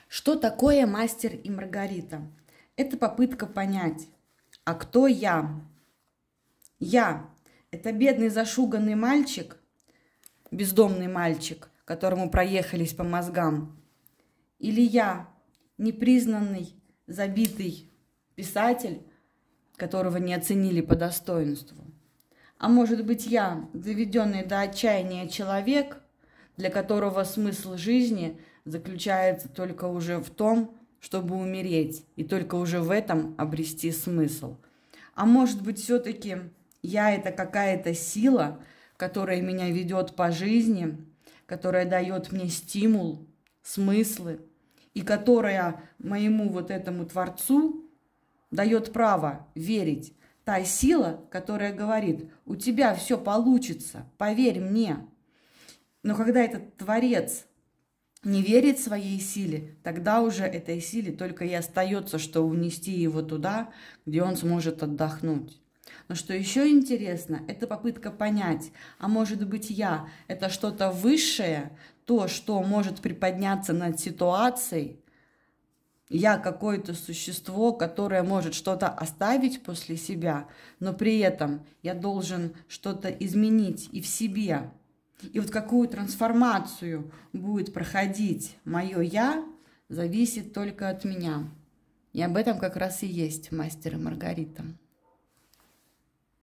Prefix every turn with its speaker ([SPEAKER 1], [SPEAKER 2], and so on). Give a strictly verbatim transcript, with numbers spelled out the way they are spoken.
[SPEAKER 1] Что такое мастер и Маргарита? Это попытка понять, а кто я? Я – это бедный зашуганный мальчик, бездомный мальчик, которому проехались по мозгам. Или я – непризнанный, забитый писатель, которого не оценили по достоинству. А может быть, я – доведенный до отчаяния человек, для которого смысл жизни заключается только уже в том, чтобы умереть, и только уже в этом обрести смысл. А может быть, все-таки я – это какая-то сила, которая меня ведет по жизни, которая дает мне стимул, смыслы, и которая моему вот этому Творцу дает право верить. Та сила, которая говорит: у тебя все получится, поверь мне. Но когда этот Творец не верит своей силе, тогда уже этой силе только и остается, что унести его туда, где он сможет отдохнуть. Но что еще интересно, это попытка понять, а может быть я – это что-то высшее, то, что может приподняться над ситуацией. Я какое-то существо, которое может что-то оставить после себя, но при этом я должен что-то изменить и в себе. И вот какую трансформацию будет проходить мое «я», зависит только от меня. И об этом как раз и есть «Мастер и Маргарита».